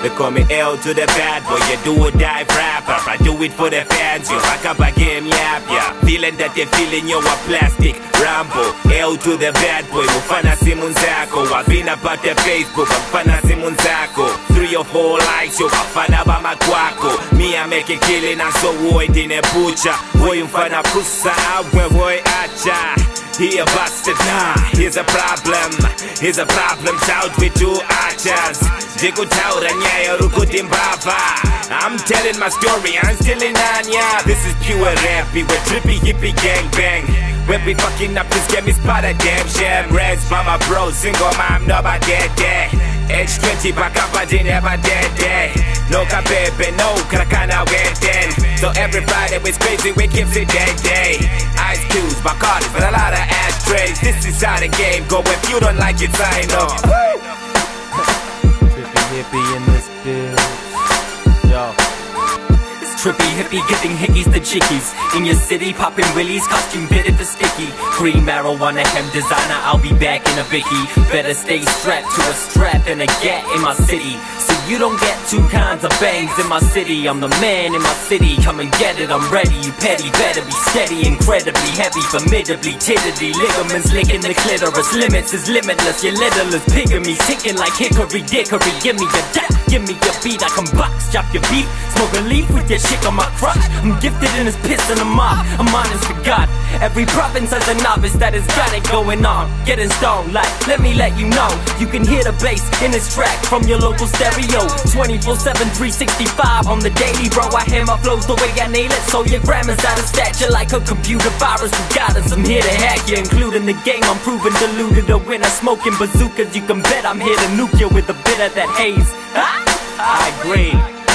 They call me L to the bad boy, you do or die rapper. I do it for the fans, you back up a game, yap, yeah. Feeling that they're feeling you a plastic Rambo. L to the bad boy, mufana simunzako. I've been about the Facebook, mufana simunzako. 3 or 4 likes, you mufana bama kwako. Me I make a killing and so void in a butcher. Boy mfana pusa abwe boy acha. He a bastard, nah, here's a problem. Here's a problem, child with 2 archers. Jigo taura nyaya rukuti mbava. I'm telling my story, I'm still in Anya. This is pure rap, we with Trippy Hippy gang bang. When we fucking up this game, it's part of damn sham. Reds, mama bro, single mom, no ba dead day. Age 20 back up, I didn't ever dead day. No kabebe, no krakana weten. So every Friday it's crazy, we keep it day. Ice cubes, Bacardi, but a lot of ashtrays. This is how the game go, if you don't like it, sign up. Trippy Hippy in this bitch. Yo. Trippy Hippy giving hickeys the chickies. In your city popping willies, costume fitted for sticky. Green marijuana, hemp designer, I'll be back in a Vicky. Better stay strapped to a strap and a gat in my city. So you don't get 2 kinds of bangs in my city. I'm the man in my city, come and get it, I'm ready. You petty, better be steady, incredibly heavy, formidably tiddly. Ligaments licking the clitoris, limits is limitless. Your littlest pigamy, ticking like hickory dickory. Give me your dap, give me your beat, I can box, chop your beef. Smoke a leaf with your shit on my crotch. I'm gifted in his piss and I'm off. I'm honest to God. Every province has a novice that has got it going on. Getting stoned like, let me let you know. You can hear the bass in this track from your local stereo. 24/7, 365 on the daily, bro. I hear my flows the way I nail it. So your grammar's out of stature like a computer virus. Regardless, I'm here to hack you, including the game. I'm proving deluded to win. I'm smoking bazookas. You can bet I'm here to nuke you with a bit of that haze. I agree.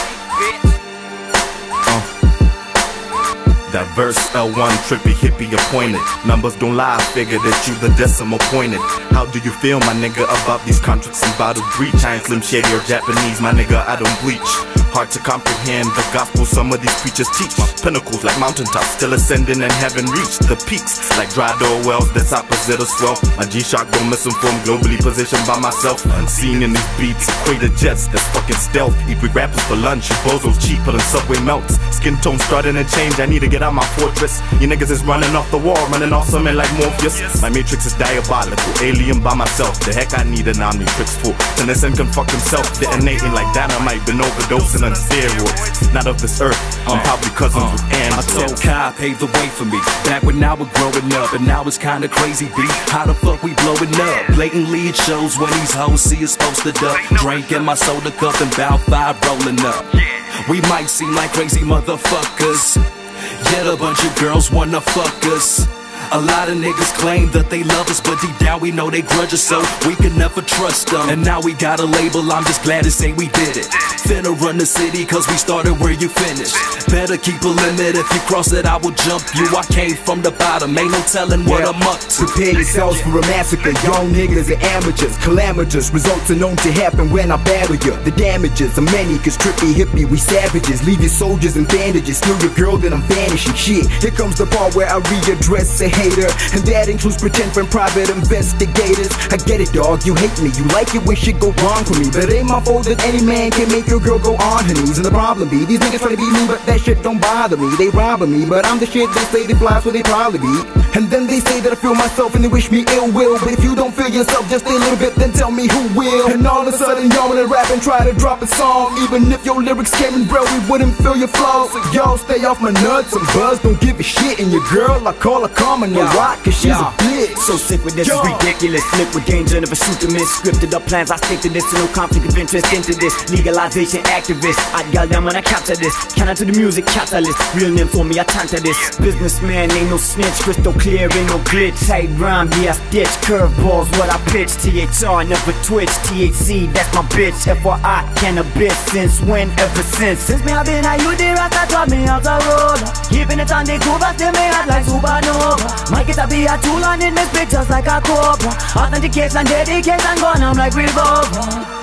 Diverse L1, Trippy Hippy appointed. Numbers don't lie, I figure that you the decimal pointed. How do you feel, my nigga, about these contracts and bottle breach? I ain't Slim Shady or Japanese, my nigga, I don't bleach. Hard to comprehend the gospel some of these preachers teach. Pinnacles like mountaintops, still ascending and haven't reached the peaks. Like dry door wells, that's opposite of swell. My G-Shock don't misinform, globally positioned by myself. Unseen in these beats, equator jets, that's fucking stealth. Eat with rappers for lunch, you bozos cheaper than Subway melts. Skin tone starting to change, I need to get out my fortress. You niggas is running off the wall, running off something like Morpheus. My matrix is diabolical, alien by myself. The heck I need an omnitrix for. Tennyson can fuck himself, detonating like dynamite, been overdosing on steroids. Not of this earth, I'm probably cousins with ants. I told Kai paved the way for me, back when I was growing up. And now it's kinda crazy, B, how the fuck we blowing up? Blatantly it shows when these hoes see us supposed to duck. Drink in my soda cup and bout 5 rolling up. We might seem like crazy motherfuckers, yet a bunch of girls wanna fuck us. A lot of niggas claim that they love us, but deep down we know they grudge us, so we can never trust them. And now we got a label, I'm just glad to say we did it. Finna run the city cause we started where you finished. Better keep a limit, if you cross it I will jump you. I came from the bottom, ain't no telling what I'm up to. Prepare yourselves for a massacre, young niggas are amateurs. Calamitous results are known to happen when I battle you. The damages are many cause Trippy Hippy, we savages. Leave your soldiers in bandages, steal your girl then I'm vanishing. Shit, here comes the part where I readdress a hater, and that includes pretend from private investigators. I get it, dog, you hate me, you like it when shit go wrong for me, but it ain't my fault that any man can make your girl go on her knees. And the problem be, these niggas try to beat me, but that shit don't bother me. They robbing me, but I'm the shit they say they fly, so they probably be. And then they say that I feel myself and they wish me ill will, but if you don't feel yourself just a little bit, then tell me who will. And all of a sudden y'all wanna rap and try to drop a song, even if your lyrics came in bro, we wouldn't feel your flaws. So y'all stay off my nuts and buzz, don't give a shit. And your girl, I call her Carmen, no why, cause she's a bitch. So sick with this, it's ridiculous. Flip with danger, never shoot to miss. Scripted up plans, I stick to this, so no conflict of interest into this. Legalization activist, I'd gal them when I capture this. Can I to the music catalyst, real name for me, I turn to this. Businessman, ain't no snitch, crystal clear, ain't no glitch. Tight rhyme, yeah, I stitch, curveballs, what I pitch. THR, never twitch, THC, that's my bitch. FYI, cannabis, since when, ever since. Since me have been a youth, the Rasta taught me how to roll. Keeping it on the cool, but they me hot like supernova. Might get to be a tool and in this bitch just like a cobra. Authentication, dedication, gone, I'm like revolver.